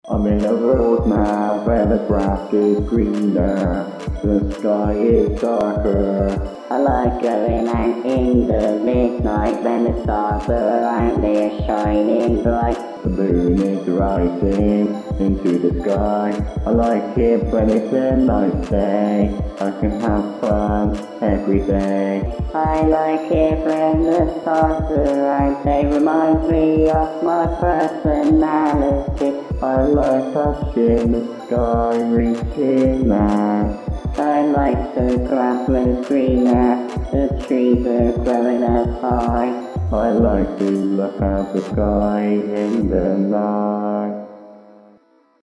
I'm in a world now where the grass is greener, the sky is darker. I like going out in the midnight when the stars are out there shining bright. The moon is rising into the sky. I like it when it's a nice day. I can have fun every day. I like it when the stars are out. They remind me of my personality. I like touching the sky, reaching out. I like the grass when it's greener, the trees are growing up high. I like to look at the sky in the night.